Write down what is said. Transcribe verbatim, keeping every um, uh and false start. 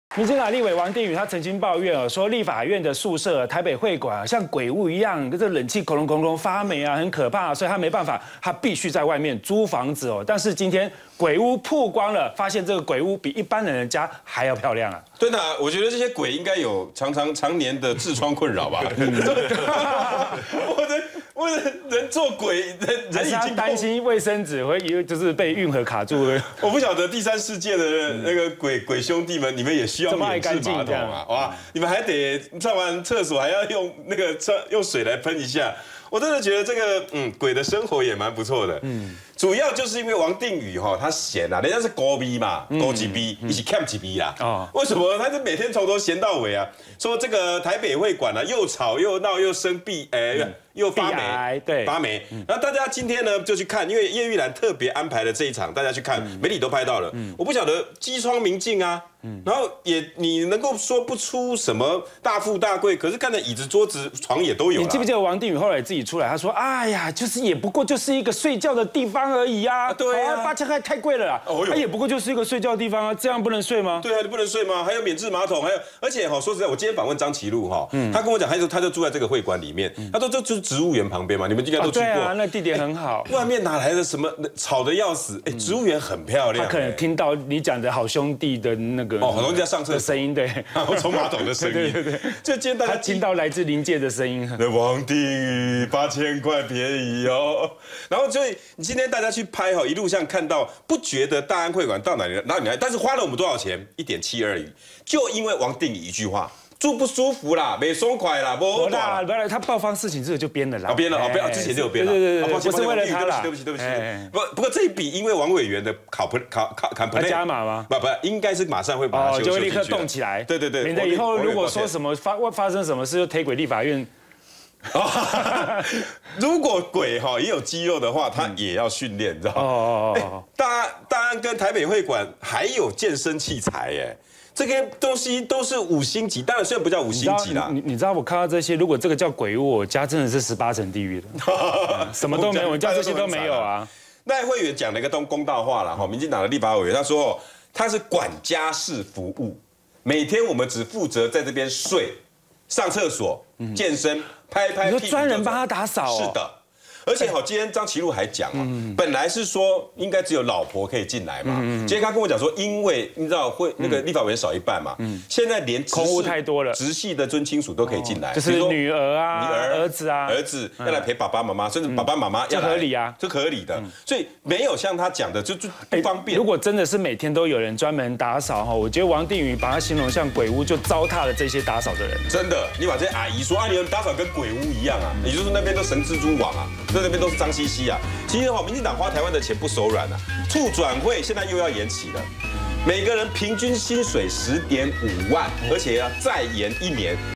民进党立委王定宇他曾经抱怨哦，说立法院的宿舍、台北会馆像鬼屋一样，这冷气空隆空隆发霉啊，很可怕，所以他没办法，他必须在外面租房子哦。但是今天鬼屋曝光了，发现这个鬼屋比一般人的家还要漂亮啊！ 对的，我觉得这些鬼应该有常常常年的痔疮困扰吧。我的我的人做鬼，人人已经担心卫生纸会就是被运河卡住了。 我不晓得第三世界的那个鬼鬼兄弟们，你们也需要免治马桶啊！哇，你们还得上完厕所还要用那个用水来喷一下。我真的觉得这个嗯鬼的生活也蛮不错的。嗯，主要就是因为王定宇哈他闲啊，人家是高逼嘛，高级逼，一起 camp 几逼啦。哦，为什么他是每天从头闲到尾啊？说这个台北会馆啊，又吵又闹又生病，哎。又发霉，对，发霉。然后大家今天呢就去看，因为叶玉兰特别安排了这一场，大家去看，媒体都拍到了。我不晓得机窗明镜啊，然后也你能够说不出什么大富大贵，可是看着椅子、桌子、床也都有。 你记不记得王定宇后来自己出来，他说：“哎呀，就是也不过就是一个睡觉的地方而已啊。”对啊，八千块太贵了啦。哦，它也不过就是一个睡觉的地方啊，这样不能睡吗？ 对啊，你不能睡吗？还有免治马桶，还有，而且哈，说实在，我今天访问张其禄哈，他跟我讲，他就他就住在这个会馆里面，他说这就是植物园旁边嘛，你们应该都去过。 对啊，那地点很好。 外面哪来的什么吵得要死？哎，植物园很漂亮。 他可能听到你讲的好兄弟的那个哦，好兄弟在上厕所的声音，对， 然后冲马桶的声音， 对对对， 就今天大家听到来自临界的声音。 那王定宇八千块便宜哦，然后所以今天大家去拍哈，一路上看到不觉得大安会馆到哪里哪里来，但是花了我们多少钱？一点七而已，就因为王定宇一句话。住不舒服啦，没松快啦，不啦，不然他爆发事情这个就编了啦， 编了啊，编之前就有编了， 对对对， 不是为了他啦， 对不起对不起对不起，不不过这一笔因为王委员的考考考考他加码吗？ 不不，应该是马上会把它就会立刻动起来， 对对对， 免得以后如果说什么发发生什么事就推轨立法院。 如果鬼哈也有肌肉的话，他也要训练，你知道吗？哦哦哦，大大安跟台北会馆还有健身器材耶。这些东西都是五星级，当然虽然不叫五星级啦。 你你知道我看到这些，如果这个叫鬼屋，我家真的是十八层地狱了，什么都没有，我家这些都没有啊。 赖慧媛讲了一个东公道话了哈，民进党的立法委员他说他是管家式服务，每天我们只负责在这边睡、上厕所、健身、拍拍屁股。 你说专人帮他打扫？ 是的。而且好，今天张其禄还讲啊，本来是说应该只有老婆可以进来嘛，今天他跟我讲说，因为你知道会那个立法委员少一半嘛，现在连空屋太多了， 直系的尊亲属都可以进来， 就是女儿啊、女儿、儿子啊， 儿子要来陪爸爸妈妈，甚至爸爸妈妈要来， 这合理啊， 这合理的，所以没有像他讲的就就不方便。 如果真的是每天都有人专门打扫哈，我觉得王定宇把他形容像鬼屋，就糟蹋了这些打扫的人。 真的，你把这些阿姨说啊，你们打扫跟鬼屋一样啊，也就是那边都神蜘蛛网啊。在那边都是脏兮兮啊！其实哈，民进党花台湾的钱不手软啊，促转会现在又要延期了，每个人平均薪水十点五万，而且要再延一年。